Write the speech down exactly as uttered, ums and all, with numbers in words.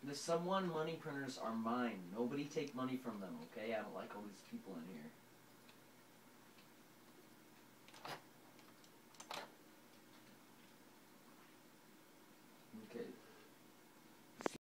The someone money printers are mine. Nobody take money from them, okay? I don't like all these people in here.